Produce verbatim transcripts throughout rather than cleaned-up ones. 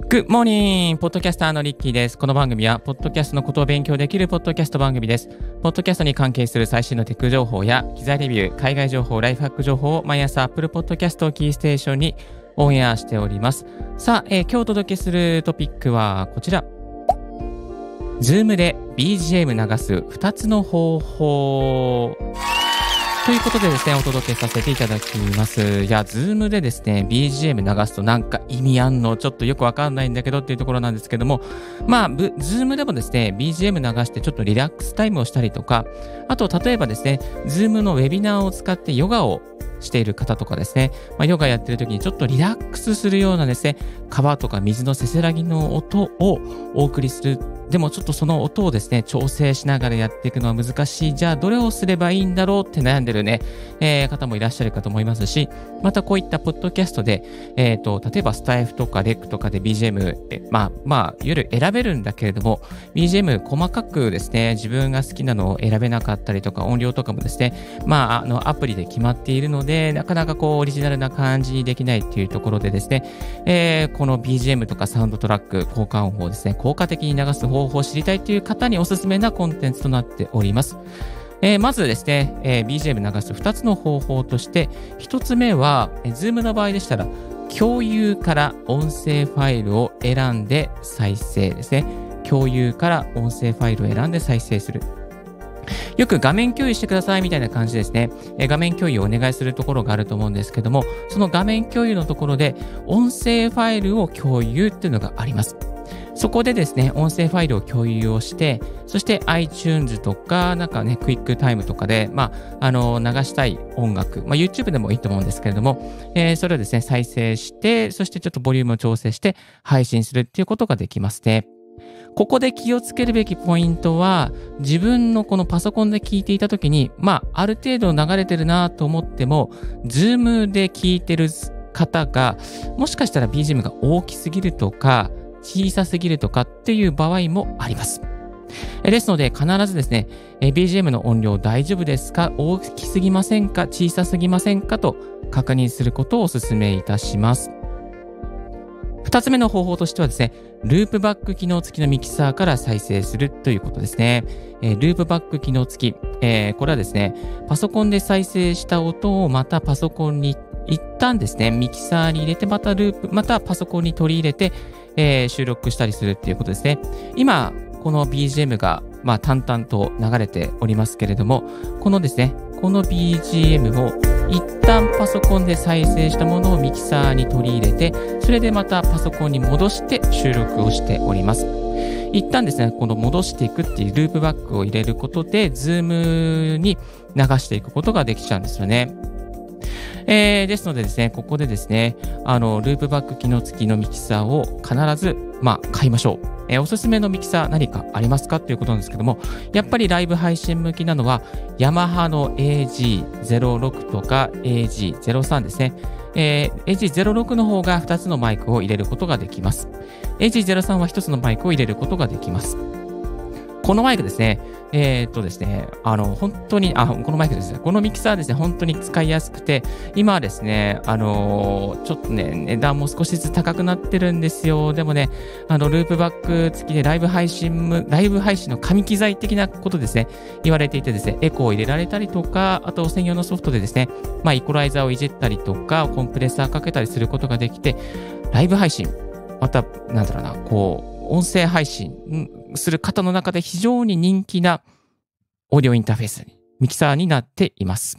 グッモーニングポッドキャスターのリッキーです。この番組は、ポッドキャストのことを勉強できるポッドキャスト番組です。ポッドキャストに関係する最新のテク情報や、機材レビュー、海外情報、ライフハック情報を毎朝 Apple Podcast をキーステーションにオンエアしております。さあ、えー、今日お届けするトピックはこちら。Zoom で ビージーエム 流すふたつの方法。ということでですね、お届けさせていただきます。いや、Zoom でですね、ビージーエム 流すとなんか意味あんのちょっとよくわかんないんだけどっていうところなんですけども、まあ、Zoom でもですね、ビージーエム 流してちょっとリラックスタイムをしたりとか、あと、例えばですね、Zoom のウェビナーを使ってヨガをしている方とかですね、まあ、ヨガやってる時にちょっとリラックスするようなですね、川とか水のせせらぎの音をお送りする。でもちょっとその音をですね、調整しながらやっていくのは難しい。じゃあどれをすればいいんだろうって悩んでるね、えー、方もいらっしゃるかと思いますし、またこういったポッドキャストで、えっと、例えばスタイフとかレックとかで ビージーエム、えまあ、まあ、いわゆる選べるんだけれども、ビージーエム 細かくですね、自分が好きなのを選べなかったりとか、音量とかもですね、まあ、あの、アプリで決まっているので、なかなかこう、オリジナルな感じにできないっていうところでですね、えー、この ビージーエム とかサウンドトラック、効果音をですね、効果的に流す方法を知りたいっていう方におすすめなコンテンツとなっております。えー、まずですね、えー、ビージーエム 流すふたつの方法として、ひとつめは、えー、Zoom の場合でしたら、共有から音声ファイルを選んで再生ですね。共有から音声ファイルを選んで再生する。よく画面共有してくださいみたいな感じですね。えー、画面共有をお願いするところがあると思うんですけども、その画面共有のところで、音声ファイルを共有っていうのがあります。そこでですね、音声ファイルを共有をして、そして iTunes とか、なんかね、クイックタイムとかで、まあ、あの、流したい音楽、まあ、YouTube でもいいと思うんですけれども、えー、それをですね、再生して、そしてちょっとボリュームを調整して配信するっていうことができますね。ここで気をつけるべきポイントは、自分のこのパソコンで聞いていたときに、まあ、ある程度流れてるなと思っても、Zoom で聞いてる方が、もしかしたら ビージーエム が大きすぎるとか、小さすぎるとかっていう場合もあります。ですので必ずですね、ビージーエム の音量大丈夫ですか？大きすぎませんか？小さすぎませんか？と確認することをお勧めいたします。二つ目の方法としてはですね、ループバック機能付きのミキサーから再生するということですね。ループバック機能付き、えー、これはですね、パソコンで再生した音をまたパソコンに一旦ですね、ミキサーに入れてまたループ、またパソコンに取り入れて、えー、収録したりするっていうことですね。今、この ビージーエム が、まあ、淡々と流れておりますけれども、このですね、この ビージーエム を一旦パソコンで再生したものをミキサーに取り入れて、それでまたパソコンに戻して収録をしております。一旦ですね、この戻していくっていうループバックを入れることで、Zoom に流していくことができちゃうんですよね。えー、ですのでですね、ここでですね、あの、ループバック機能付きのミキサーを必ず、まあ、買いましょう。えー、おすすめのミキサー何かありますかということなんですけども、やっぱりライブ配信向きなのは、ヤマハの エージーゼロろく とか エージーゼロさん ですね。えー、エージーゼロろく の方がふたつのマイクを入れることができます。エージーゼロさん はひとつのマイクを入れることができます。このマイクですね、えー、っとですね、あの、本当に、あ、このマイクですね、このミキサーですね、本当に使いやすくて、今はですね、あのー、ちょっとね、値段も少しずつ高くなってるんですよ。でもね、あの、ループバック付きでライブ配信、ライブ配信の神機材的なことですね、言われていてですね、エコーを入れられたりとか、あと専用のソフトでですね、まあ、イコライザーをいじったりとか、コンプレッサーかけたりすることができて、ライブ配信、また、なんだろうな、こう、音声配信する方の中で非常に人気なオーディオインターフェースに、ミキサーになっています。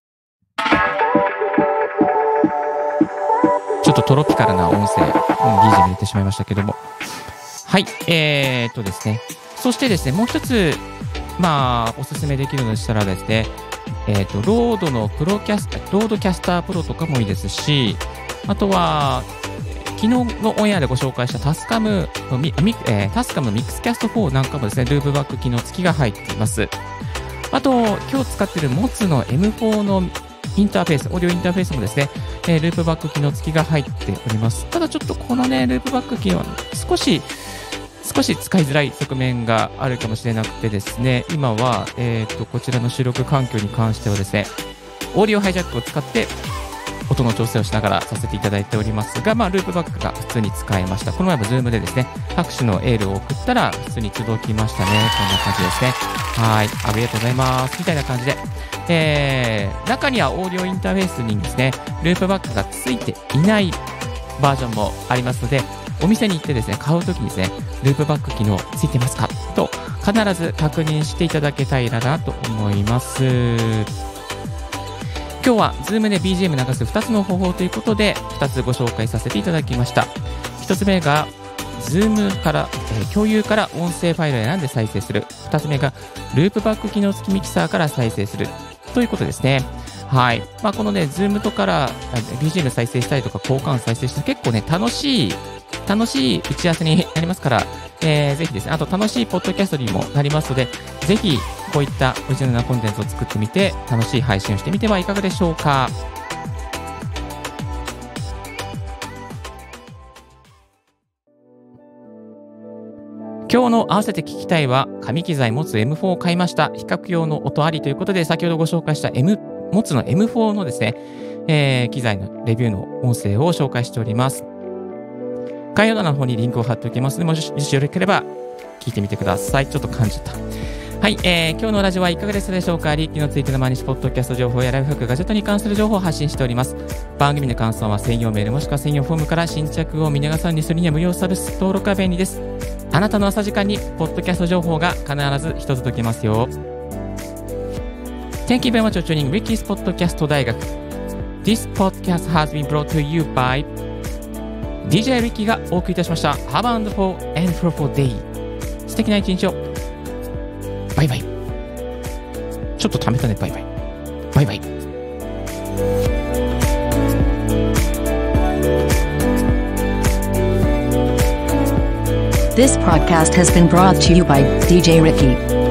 ちょっとトロピカルな音声、ビージーエム 入れてしまいましたけども。はい、えーっとですね。そしてですね、もう一つ、まあ、おすすめできるのでしたらですね、えーっと、ロードのプロキャスター、ロードキャスタープロとかもいいですし、あとは、昨日のオンエアでご紹介したタスカムのミ、えー、タスカムのミックスキャストフォーなんかもですね、ループバック機能付きが入っています。あと、今日使っている モツ の エムフォー のインターフェース、オーディオインターフェースもですね、えー、ループバック機能付きが入っております。ただちょっとこのね、ループバック機能は少し、少し使いづらい側面があるかもしれなくてですね、今は、えっと、こちらの収録環境に関してはですね、オーディオハイジャックを使って音の調整をしながらさせていただいておりますが、まあ、ループバックが普通に使えました。この前も Zoom でですね、拍手のエールを送ったら普通に届きましたね。こんな感じですね。はい、ありがとうございます。みたいな感じで、えー、中にはオーディオインターフェースにですね、ループバックがついていないバージョンもありますので、お店に行ってですね、買うときにですね、ループバック機能ついてますかと必ず確認していただけたらなと思います。今日は Zoom で ビージーエム 流すふたつの方法ということで、ふたつご紹介させていただきました。ひとつめが Zoom から、えー、共有から音声ファイルを選んで再生する。ふたつめがループバック機能付きミキサーから再生するということですね。はい。まあ、このね、Zoom とから ビージーエム 再生したりとか、交換再生したら結構ね、楽しい、楽しい打ち合わせになりますから、えー、ぜひですね、あと楽しいポッドキャストにもなりますので、ぜひこういったオリジナルなコンテンツを作ってみて、楽しい配信をしてみてはいかがでしょうか。今日の合わせて聞きたいは、紙機材持つ エムフォー を買いました。比較用の音ありということで、先ほどご紹介した M、持つの エムフォー のですね、えー、機材のレビューの音声を紹介しております。概要欄の方にリンクを貼っておきますので、もしよろしければ聞いてみてください。ちょっと感じた。はい、えー、今日のラジオはいかがでしたでしょうか。リッキーのついての毎日ポッドキャスト情報やライフハック、ガジェットに関する情報を発信しております。番組の感想は専用メールもしくは専用フォームから新着を見逃さずにするには無料サービス登録が便利です。あなたの朝時間にポッドキャスト情報が必ず一つ届きますよ。Thank you very much for tuning Ricky's Podcast 大学。This podcast has been brought to you by ディージェー Ricky がお送りいたしました。Have a wonderful and fruitful day。素敵な一日を。バイバイ。ちょっとためたね、バイバイ。バイバイ。 This podcast has been brought to you by ディージェー Ricky.